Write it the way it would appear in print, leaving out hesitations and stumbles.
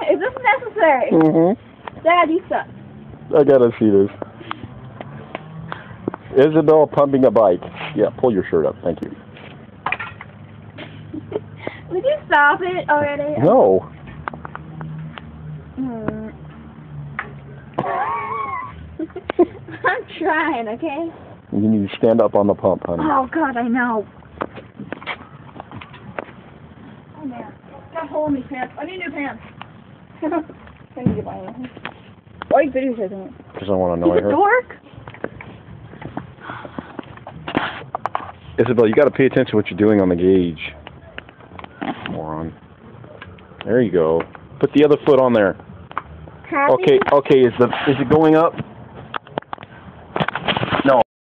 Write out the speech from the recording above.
Is this necessary? Mm-hmm. Dad, you suck. I gotta see this. Isabel pumping a bike. Yeah, pull your shirt up. Thank you. Would you stop it already? No. I'm trying, okay? You need to stand up on the pump, honey. Oh, God, I know. Oh, man. Got a hole in these pants. I need new pants. I need to buy them. Why are you videotaping it? Because I want to annoy He's a her. dork. Isabel, you got to pay attention to what you're doing on the gauge. Moron. There you go. Put the other foot on there. Happy? Okay. Is it going up?